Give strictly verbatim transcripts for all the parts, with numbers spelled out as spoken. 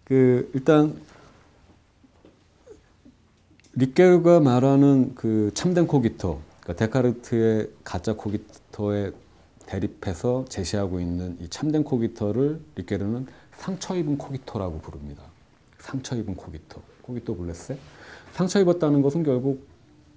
그 일단 리케르가 말하는 그 참된 코기토, 그러니까 데카르트의 가짜 코기토에 대립해서 제시하고 있는 이 참된 코기토를 리케르는 상처 입은 코기토라고 부릅니다. 상처 입은 코기토, 코기토 블레세. 상처 입었다는 것은 결국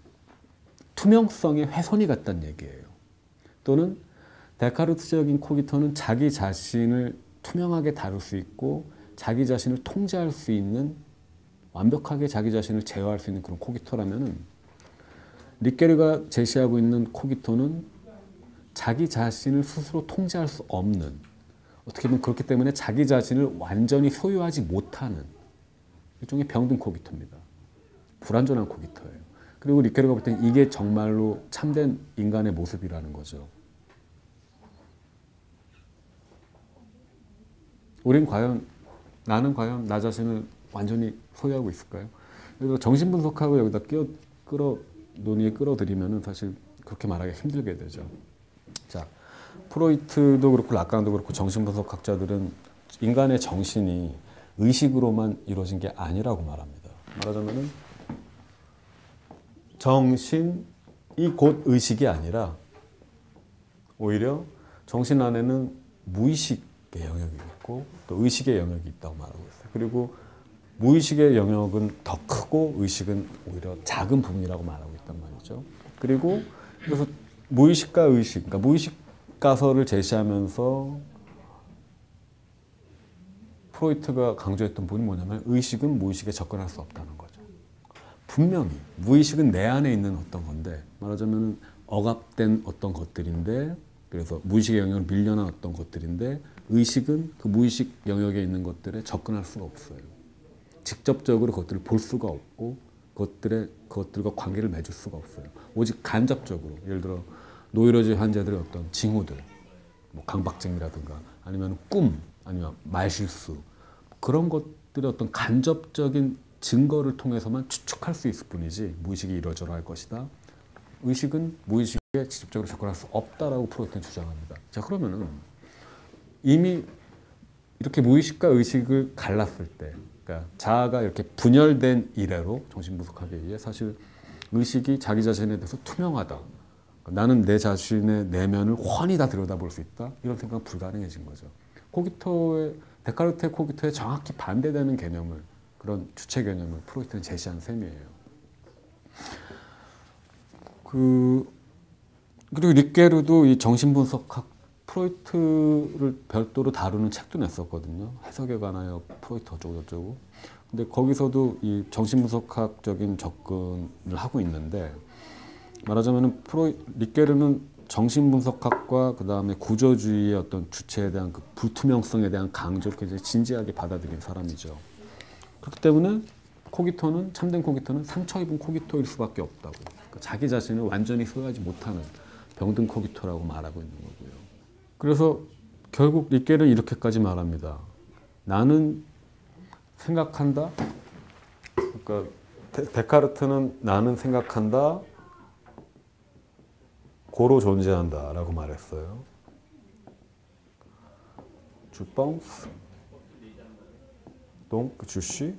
투명성의 훼손이 같다는 얘기예요. 또는 데카르트적인 코기토는 자기 자신을 투명하게 다룰 수 있고 자기 자신을 통제할 수 있는, 완벽하게 자기 자신을 제어할 수 있는 그런 코기토라면은, 리케르가 제시하고 있는 코기토는 자기 자신을 스스로 통제할 수 없는, 어떻게 보면 그렇기 때문에 자기 자신을 완전히 소유하지 못하는 일종의 병든 코기토입니다. 불완전한 코기토예요. 그리고 리케르가 볼 때는 이게 정말로 참된 인간의 모습이라는 거죠. 우린 과연, 나는 과연 나 자신을 완전히 소유하고 있을까요? 그래서 정신분석학을 여기다 끼어, 끌어, 논의에 끌어들이면은 사실 그렇게 말하기 힘들게 되죠. 자, 프로이트도 그렇고 라칸도 그렇고 정신분석학자들은 인간의 정신이 의식으로만 이루어진 게 아니라고 말합니다. 말하자면은 정신이 곧 의식이 아니라 오히려 정신 안에는 무의식의 영역이 있고 또 의식의 영역이 있다고 말하고 있어요. 그리고 무의식의 영역은 더 크고 의식은 오히려 작은 부분이라고 말하고 있단 말이죠. 그리고 그래서 무의식과 의식, 그러니까 무의식 가설을 제시하면서 프로이트가 강조했던 부분이 뭐냐면 의식은 무의식에 접근할 수 없다는 거죠. 분명히 무의식은 내 안에 있는 어떤 건데, 말하자면 억압된 어떤 것들인데, 그래서 무의식의 영역을 밀려난 어떤 것들인데 의식은 그 무의식 영역에 있는 것들에 접근할 수가 없어요. 직접적으로 그것들을 볼 수가 없고 그것들의, 그것들과 관계를 맺을 수가 없어요. 오직 간접적으로, 예를 들어 노이로제 환자들의 어떤 징후들, 뭐 강박증이라든가 아니면 꿈, 아니면 말실수, 그런 것들의 어떤 간접적인 증거를 통해서만 추측할 수 있을 뿐이지 무의식이 이러저러 할 것이다. 의식은 무의식에 직접적으로 접근할 수 없다라고 프로이트는 주장합니다. 자, 그러면은 이미 이렇게 무의식과 의식을 갈랐을 때, 그러니까 자아가 이렇게 분열된 이래로 정신분석학에 의해 사실 의식이 자기 자신에 대해서 투명하다, 나는 내 자신의 내면을 훤히 다 들여다볼 수 있다, 이런 생각은 불가능해진 거죠. 코기토의, 데카르트의 코기토에 정확히 반대되는 개념을, 그런 주체 개념을 프로이트는 제시한 셈이에요. 그, 그리고 리케르도 이 정신분석학, 프로이트를 별도로 다루는 책도 냈었거든요. 해석에 관하여 프로이트 어쩌고 저쩌고. 근데 거기서도 이 정신분석학적인 접근을 하고 있는데, 말하자면 프로이, 리케르는 정신분석학과 그 다음에 구조주의의 어떤 주체에 대한 그 불투명성에 대한 강조를 굉장히 진지하게 받아들인 사람이죠. 그렇기 때문에 코기토는, 참된 코기토는 상처 입은 코기토일 수밖에 없다고. 그러니까 자기 자신을 완전히 소유하지 못하는 병든 코기토라고 말하고 있는 거고요. 그래서 결국 리케르는 이렇게까지 말합니다. 나는 생각한다. 그러니까 데, 데카르트는 나는 생각한다, 고로 존재한다 라고 말했어요. Je pense, donc je suis.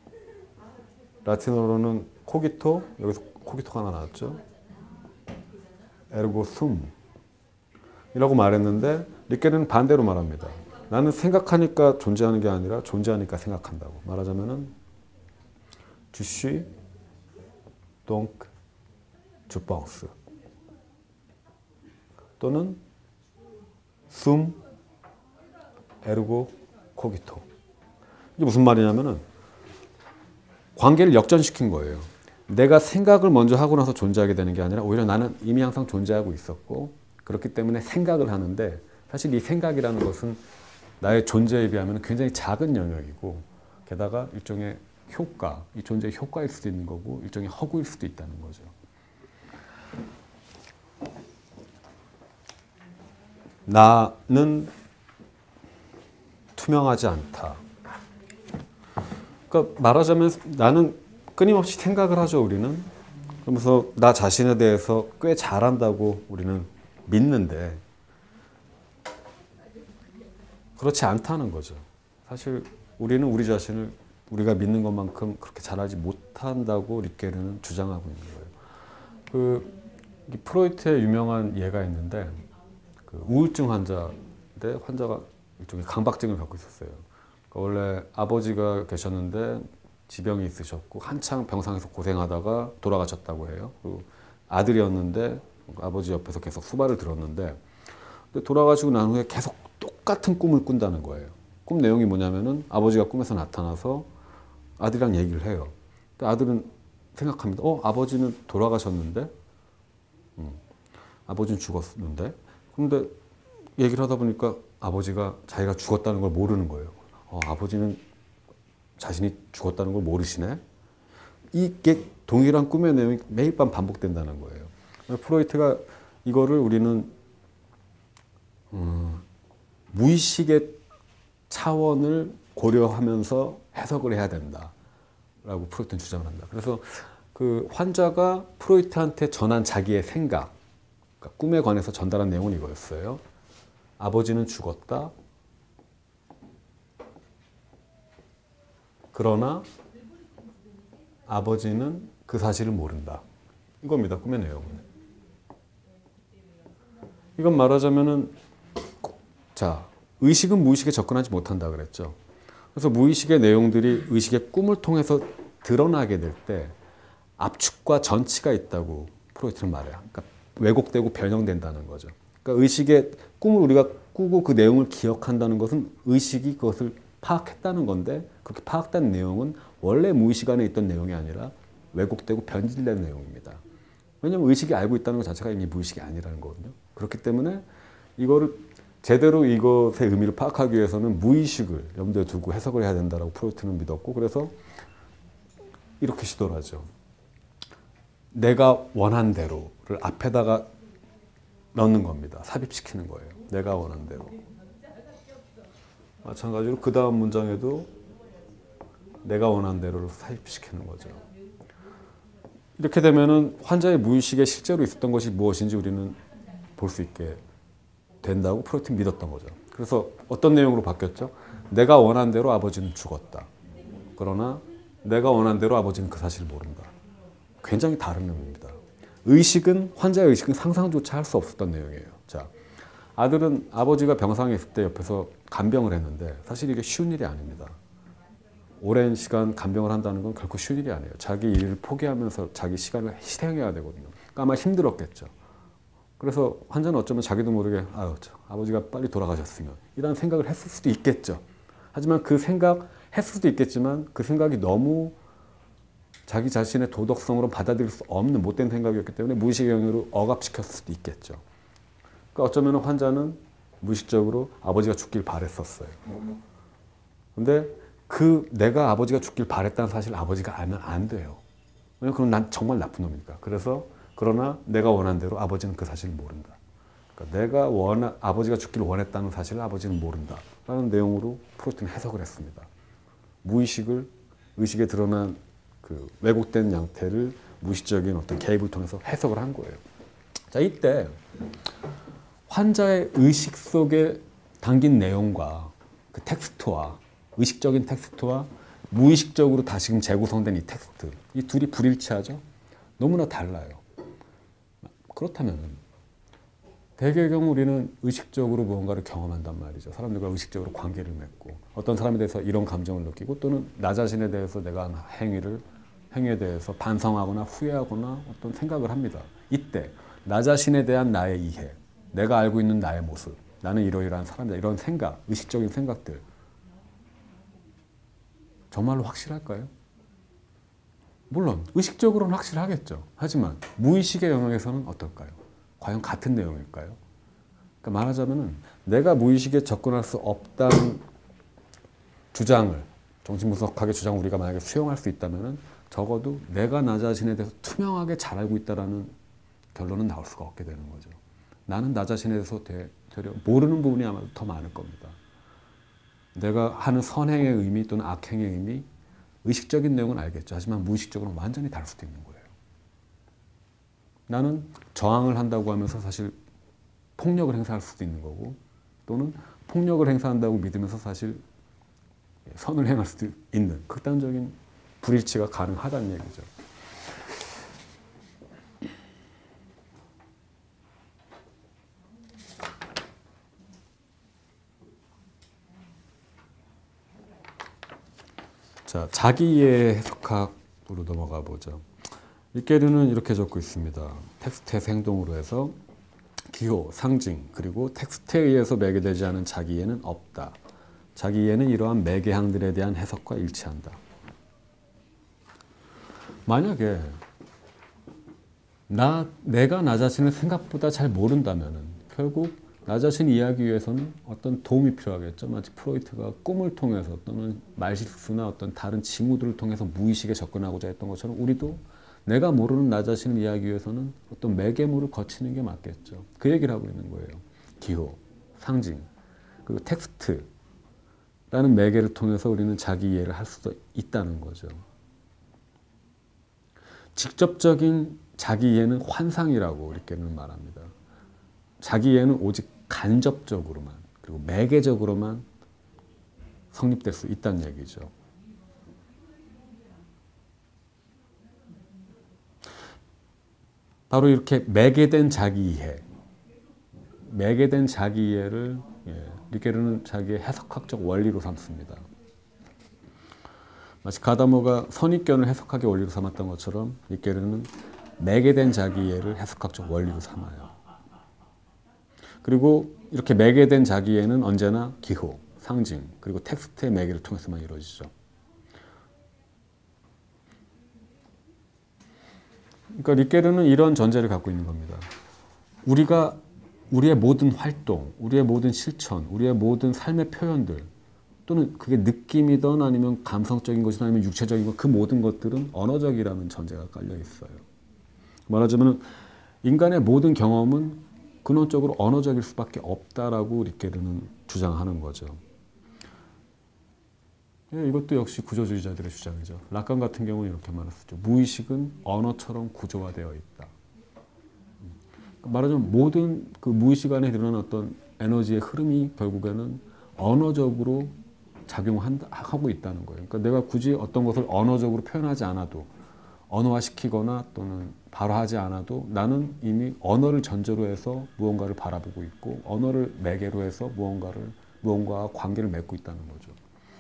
라틴어로는 코기토, 여기서 코기토가 하나 나왔죠. ergo sum 이라고 말했는데 리케르는 반대로 말합니다. 나는 생각하니까 존재하는 게 아니라 존재하니까 생각한다고. 말하자면은 je suis, donc je pense. 또는 sum, ergo cogito. 이게 무슨 말이냐면은 관계를 역전시킨 거예요. 내가 생각을 먼저 하고 나서 존재하게 되는 게 아니라 오히려 나는 이미 항상 존재하고 있었고 그렇기 때문에 생각을 하는데, 사실 이 생각이라는 것은 나의 존재에 비하면 굉장히 작은 영역이고 게다가 일종의 효과, 이 존재의 효과일 수도 있는 거고 일종의 허구일 수도 있다는 거죠. 나는 투명하지 않다. 그러니까 말하자면 나는 끊임없이 생각을 하죠, 우리는. 그러면서 나 자신에 대해서 꽤 잘한다고 우리는 믿는데 그렇지 않다는 거죠. 사실 우리는 우리 자신을 우리가 믿는 것만큼 그렇게 잘하지 못한다고 릿게르는 주장하고 있는 거예요. 그 프로이트의 유명한 예가 있는데 그 우울증 환자인데 환자가 일종의 강박증을 갖고 있었어요. 그러니까 원래 아버지가 계셨는데 지병이 있으셨고 한창 병상에서 고생하다가 돌아가셨다고 해요. 그 아들이었는데 아버지 옆에서 계속 수발을 들었는데 돌아가시고 난 후에 계속 똑같은 꿈을 꾼다는 거예요. 꿈 내용이 뭐냐면은 아버지가 꿈에서 나타나서 아들이랑 얘기를 해요. 아들은 생각합니다. 어, 아버지는 돌아가셨는데, 음, 아버지는 죽었는데, 근데 얘기를 하다 보니까 아버지가 자기가 죽었다는 걸 모르는 거예요. 어, 아버지는 자신이 죽었다는 걸 모르시네. 이게 동일한 꿈의 내용이 매일 밤 반복된다는 거예요. 프로이트가 이거를 우리는 음, 무의식의 차원을 고려하면서 해석을 해야 된다라고 프로이트는 주장을 한다. 그래서 그 환자가 프로이트한테 전한 자기의 생각, 그러니까 꿈에 관해서 전달한 내용은 이거였어요. 아버지는 죽었다. 그러나 아버지는 그 사실을 모른다. 이겁니다. 꿈의 내용은. 이건 말하자면은 자, 의식은 무의식에 접근하지 못한다 그랬죠. 그래서 무의식의 내용들이 의식의 꿈을 통해서 드러나게 될 때 압축과 전치가 있다고 프로이트는 말해요. 그러니까 왜곡되고 변형된다는 거죠. 그러니까 의식의 꿈을 우리가 꾸고 그 내용을 기억한다는 것은 의식이 그것을 파악했다는 건데 그렇게 파악된 내용은 원래 무의식 안에 있던 내용이 아니라 왜곡되고 변질된 내용입니다. 왜냐하면 의식이 알고 있다는 것 자체가 이미 무의식이 아니라는 거거든요. 그렇기 때문에 이거를 제대로 이것의 의미를 파악하기 위해서는 무의식을 염두에 두고 해석을 해야 된다고 프로이트는 믿었고 그래서 이렇게 시도를 하죠. 내가 원한 대로를 앞에다가 넣는 겁니다. 삽입시키는 거예요. 내가 원한 대로. 마찬가지로 그 다음 문장에도 내가 원한 대로를 삽입시키는 거죠. 이렇게 되면은 환자의 무의식에 실제로 있었던 것이 무엇인지 우리는 볼 수 있게 된다고 프로이트는 믿었던 거죠. 그래서 어떤 내용으로 바뀌었죠? 내가 원한 대로 아버지는 죽었다. 그러나 내가 원한 대로 아버지는 그 사실을 모른다. 굉장히 다른 의미입니다. 의식은 환자의 의식은 상상조차 할 수 없었던 내용이에요. 자, 아들은 아버지가 병상에 있을 때 옆에서 간병을 했는데 사실 이게 쉬운 일이 아닙니다. 오랜 시간 간병을 한다는 건 결코 쉬운 일이 아니에요. 자기 일을 포기하면서 자기 시간을 희생해야 되거든요. 그러니까 아마 힘들었겠죠. 그래서 환자는 어쩌면 자기도 모르게 아유, 아버지가 빨리 돌아가셨으면 이런 생각을 했을 수도 있겠죠. 하지만 그 생각 했을 수도 있겠지만 그 생각이 너무 자기 자신의 도덕성으로 받아들일 수 없는 못된 생각이었기 때문에 무의식의 영역으로 억압시켰을 수도 있겠죠. 그러니까 어쩌면 환자는 무의식적으로 아버지가 죽길 바랬었어요. 근데 그 내가 아버지가 죽길 바랬다는 사실을 아버지가 알면 안 돼요. 왜냐면 그럼 난 정말 나쁜 놈이니까. 그래서 그러나 내가 원한 대로 아버지는 그 사실을 모른다. 그러니까 내가 원하, 아버지가 죽기를 원했다는 사실을 아버지는 모른다. 라는 내용으로 프로이트는 해석을 했습니다. 무의식을 의식에 드러난 그 왜곡된 양태를 무의식적인 어떤 개입을 통해서 해석을 한 거예요. 자, 이때 환자의 의식 속에 담긴 내용과 그 텍스트와 의식적인 텍스트와 무의식적으로 다시금 재구성된 이 텍스트, 이 둘이 불일치하죠? 너무나 달라요. 그렇다면 대개의 경우 우리는 의식적으로 무언가를 경험한단 말이죠. 사람들과 의식적으로 관계를 맺고 어떤 사람에 대해서 이런 감정을 느끼고 또는 나 자신에 대해서 내가 한 행위를 행위에 대해서 반성하거나 후회하거나 어떤 생각을 합니다. 이때 나 자신에 대한 나의 이해, 내가 알고 있는 나의 모습, 나는 이러이러한 사람이다. 이런 생각, 의식적인 생각들 정말로 확실할까요? 물론 의식적으로는 확실하겠죠. 하지만 무의식의 영역에서는 어떨까요? 과연 같은 내용일까요? 그러니까 말하자면 내가 무의식에 접근할 수 없다는 주장을 정신분석학의 주장을 우리가 만약에 수용할 수 있다면 적어도 내가 나 자신에 대해서 투명하게 잘 알고 있다는 결론은 나올 수가 없게 되는 거죠. 나는 나 자신에 대해서 되려 모르는 부분이 아마도 더 많을 겁니다. 내가 하는 선행의 의미 또는 악행의 의미, 의식적인 내용은 알겠죠. 하지만 무의식적으로는 완전히 다를 수도 있는 거예요. 나는 저항을 한다고 하면서 사실 폭력을 행사할 수도 있는 거고 또는 폭력을 행사한다고 믿으면서 사실 선을 행할 수도 있는 극단적인 불일치가 가능하다는 얘기죠. 자, 자기이해 해석학으로 넘어가 보죠. 리케르는 이렇게 적고 있습니다. 텍스트에서 행동으로 해서 기호, 상징, 그리고 텍스트에 의해서 매개되지 않은 자기이해는 없다. 자기이해는 이러한 매개항들에 대한 해석과 일치한다. 만약에 나, 내가 나 자신을 생각보다 잘 모른다면 결국 나 자신을 이해하기 위해서는 어떤 도움이 필요하겠죠. 마치 프로이트가 꿈을 통해서 또는 말실수나 어떤 다른 징후들을 통해서 무의식에 접근하고자 했던 것처럼 우리도 내가 모르는 나 자신을 이해하기 위해서는 어떤 매개물을 거치는 게 맞겠죠. 그 얘기를 하고 있는 거예요. 기호, 상징, 그리고 텍스트라는 매개를 통해서 우리는 자기 이해를 할 수도 있다는 거죠. 직접적인 자기 이해는 환상이라고 리케르는 말합니다. 자기 이해는 오직 간접적으로만 그리고 매개적으로만 성립될 수 있다는 얘기죠. 바로 이렇게 매개된 자기 이해, 매개된 자기 이해를 예, 리케르는 자기의 해석학적 원리로 삼습니다. 마치 가다모가 선입견을 해석학의 원리로 삼았던 것처럼 리케르는 매개된 자기 이해를 해석학적 원리로 삼아요. 그리고 이렇게 매개된 자기 이해는 언제나 기호, 상징, 그리고 텍스트의 매개를 통해서만 이루어지죠. 그러니까 리케르는 이런 전제를 갖고 있는 겁니다. 우리가 우리의 모든 활동, 우리의 모든 실천, 우리의 모든 삶의 표현들 또는 그게 느낌이든 아니면 감성적인 것이든 아니면 육체적인 것, 그 모든 것들은 언어적이라는 전제가 깔려 있어요. 말하자면 인간의 모든 경험은 근원적으로 언어적일 수밖에 없다라고 리케르는 주장하는 거죠. 예, 이것도 역시 구조주의자들의 주장이죠. 라칸 같은 경우는 이렇게 말했었죠. 무의식은 언어처럼 구조화되어 있다. 말하자면 모든 그 무의식 안에 드러나는 어떤 에너지의 흐름이 결국에는 언어적으로 작용하고 있다는 거예요. 그러니까 내가 굳이 어떤 것을 언어적으로 표현하지 않아도 언어화시키거나 또는 바로 하지 않아도 나는 이미 언어를 전제로 해서 무언가를 바라보고 있고 언어를 매개로 해서 무언가를 무언가와 관계를 맺고 있다는 거죠.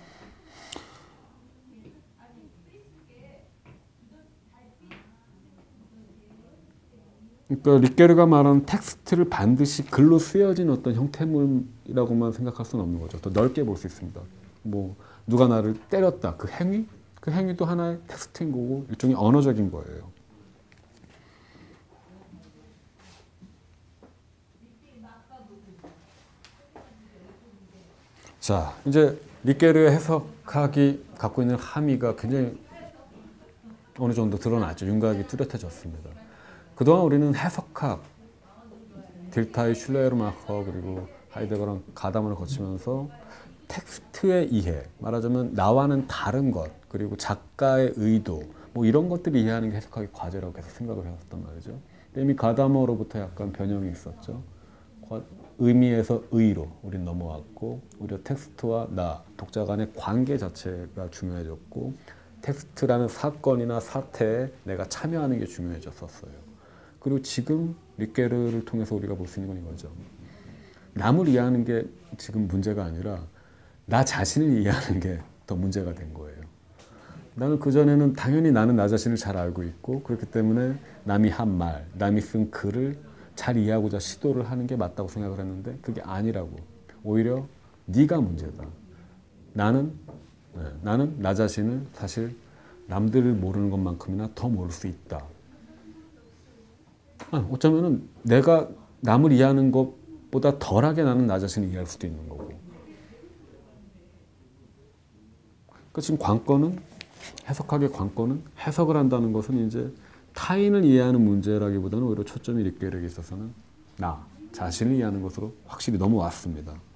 그러니까 리케르가 말하는 텍스트를 반드시 글로 쓰여진 어떤 형태물이라고만 생각할 수는 없는 거죠. 더 넓게 볼 수 있습니다. 뭐 누가 나를 때렸다. 그 행위? 그 행위도 하나의 텍스트인 거고 일종의 언어적인 거예요. 자, 이제 리케르의 해석학이 갖고 있는 함의가 굉장히 어느 정도 드러났죠. 윤곽이 뚜렷해졌습니다. 그동안 우리는 해석학, 딜타이, 슐레르마커 그리고 하이데거랑 가다문을 거치면서 텍스트의 이해, 말하자면 나와는 다른 것, 그리고 작가의 의도, 뭐 이런 것들을 이해하는 게 해석학의 과제라고 계속 생각을 해왔단 말이죠. 이미 가다머로부터 약간 변형이 있었죠. 의미에서 의로 우린 넘어왔고, 오히려 텍스트와 나, 독자 간의 관계 자체가 중요해졌고, 텍스트라는 사건이나 사태에 내가 참여하는 게 중요해졌었어요. 그리고 지금 리케르를 통해서 우리가 볼 수 있는 건 이거죠. 남을 이해하는 게 지금 문제가 아니라 나 자신을 이해하는 게 더 문제가 된 거예요. 나는 그전에는 당연히 나는 나 자신을 잘 알고 있고 그렇기 때문에 남이 한 말, 남이 쓴 글을 잘 이해하고자 시도를 하는 게 맞다고 생각을 했는데 그게 아니라고. 오히려 네가 문제다. 나는 네, 나는 나 자신을 사실 남들을 모르는 것만큼이나 더 모를 수 있다. 아, 어쩌면은 내가 남을 이해하는 것보다 덜하게 나는 나 자신을 이해할 수도 있는 거고. 그러니까 지금 관건은 해석학의 관건은 해석을 한다는 것은 이제 타인을 이해하는 문제라기보다는 오히려 초점이 리케르에게 있어서는 나 자신을 이해하는 것으로 확실히 넘어왔습니다.